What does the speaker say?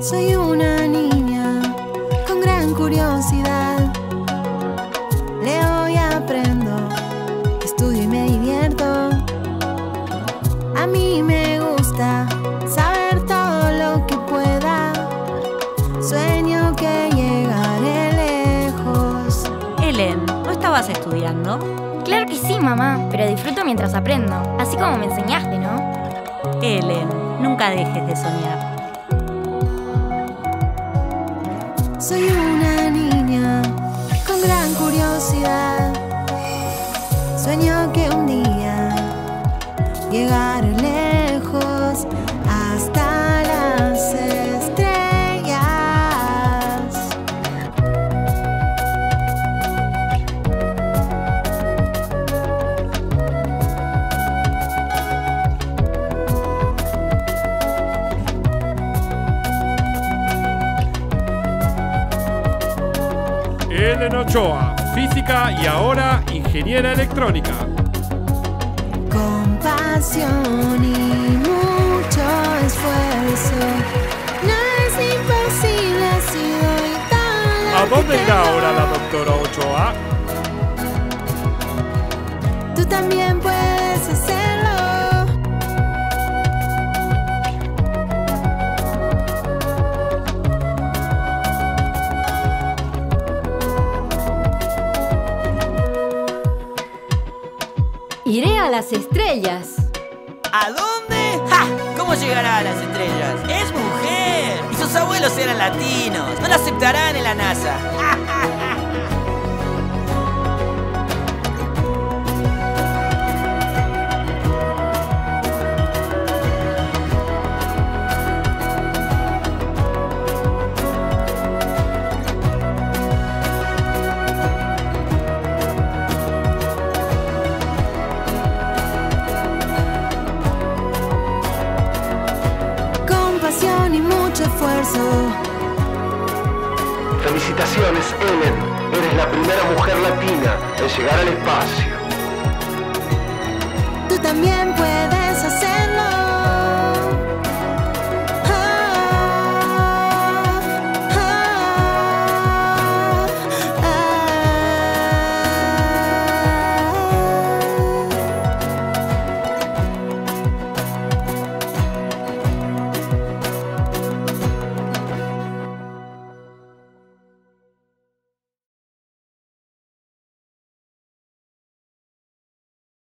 Soy una niña con gran curiosidad. Leo y aprendo, estudio y me divierto. A mí me gusta saber todo lo que pueda. Sueño que llegaré lejos. Ellen, ¿no estabas estudiando? Claro que sí, mamá, pero disfruto mientras aprendo, así como me enseñaste, ¿no? Ellen, nunca dejes de soñar. Soy una niña con gran curiosidad. Sueño que un día llegaré lejos hasta las estrellas. Ellen Ochoa, física y ahora ingeniera electrónica. Con pasión y mucho esfuerzo, nada es imposible si doy todo ¿A lo dónde que irá tengo. ahora la doctora Ochoa? Tú también puedes hacerlo. Iré a las estrellas. ¿A dónde? ¡Ja! ¿Cómo llegará a las estrellas? ¡Es mujer! Y sus abuelos eran latinos. No la aceptarán en la NASA. Con pasión y mucho esfuerzo. Felicitaciones, Ellen. Eres la primera mujer latina en llegar al espacio. Tú también puedes